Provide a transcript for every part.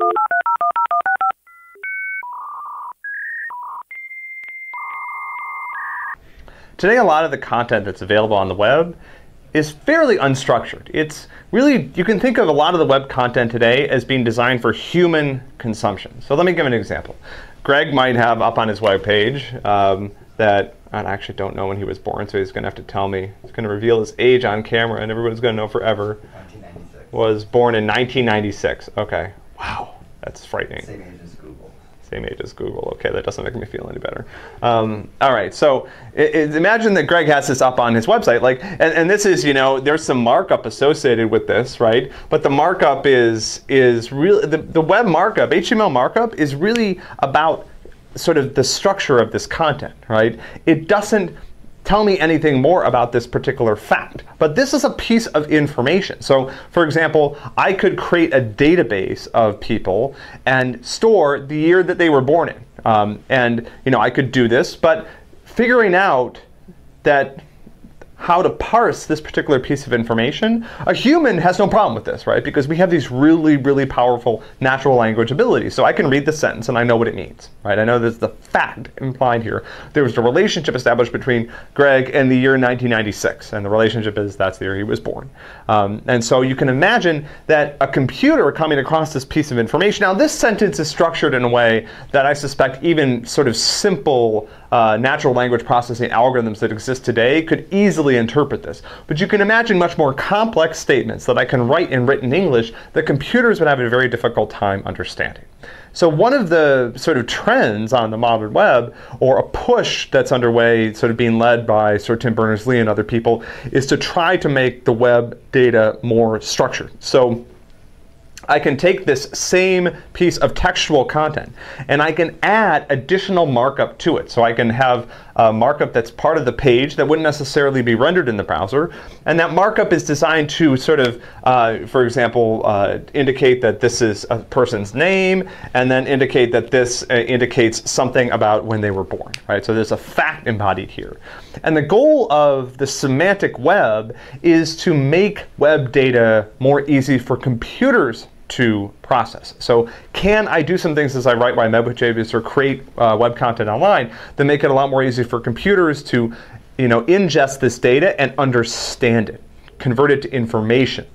Today, a lot of the content that's available on the web is fairly unstructured. It's really, you can think of a lot of the web content today as being designed for human consumption. So let me give an example. Greg might have up on his web page that I actually don't know when he was born, so he's going to have to tell me. He's going to reveal his age on camera, and everyone's going to know forever. 1996. Was born in 1996. Okay. Wow. That's frightening. Same age as Google. Same age as Google. Okay, that doesn't make me feel any better. All right, so imagine that Greg has this up on his website, and this is, there's some markup associated with this, right? But the markup is really the web markup, HTML markup, is really about sort of the structure of this content, right? It doesn't tell me anything more about this particular fact. But this is a piece of information. So for example, I could create a database of people and store the year that they were born in. And I could do this, but figuring out that how to parse this particular piece of information, a human has no problem with this, right? Because we have these really, really powerful natural language abilities. So I can read the sentence and I know what it means, right? I know there's the fact implied here. There was a relationship established between Greg and the year 1996, and the relationship is that's the year he was born. And so you can imagine that a computer coming across this piece of information. Now this sentence is structured in a way that I suspect even sort of simple natural language processing algorithms that exist today could easily interpret this. But you can imagine much more complex statements that I can write in written English that computers would have a very difficult time understanding. So one of the sort of trends on the modern web, or a push that's underway, sort of being led by Sir Tim Berners-Lee and other people, is to try to make the web data more structured. So I can take this same piece of textual content and I can add additional markup to it. So I can have a markup that's part of the page that wouldn't necessarily be rendered in the browser. And that markup is designed to sort of, for example, indicate that this is a person's name, and then indicate that this indicates something about when they were born, right? So there's a fact embodied here. And the goal of the semantic web is to make web data more easy for computers to process. So can I do some things as I write my web pages or create web content online that make it a lot more easy for computers to ingest this data and understand it, convert it to information.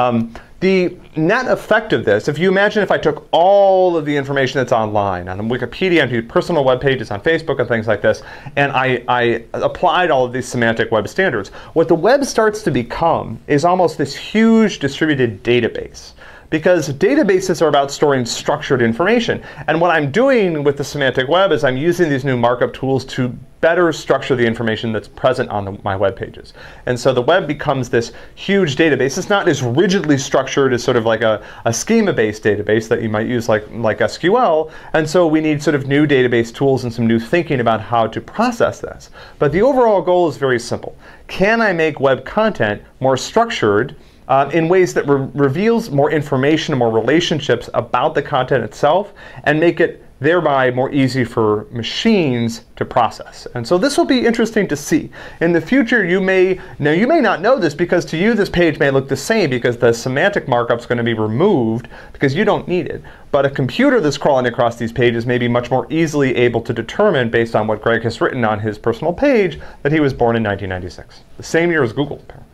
The net effect of this, if you imagine if I took all of the information that's online on Wikipedia and personal web pages on Facebook and things like this, and I applied all of these semantic web standards, what the web starts to become is almost this huge distributed database. Because databases are about storing structured information. And what I'm doing with the semantic web is I'm using these new markup tools to better structure the information that's present on my web pages. And so the web becomes this huge database. It's not as rigidly structured as sort of like a schema-based database that you might use like SQL. And so we need sort of new database tools and some new thinking about how to process this. But the overall goal is very simple. Can I make web content more structured in ways that reveals more information and more relationships about the content itself, and make it thereby more easy for machines to process? And so this will be interesting to see. In the future, you may not know this, because to you this page may look the same because the semantic markup is going to be removed because you don't need it. But a computer that's crawling across these pages may be much more easily able to determine, based on what Greg has written on his personal page, that he was born in 1996, the same year as Google, apparently.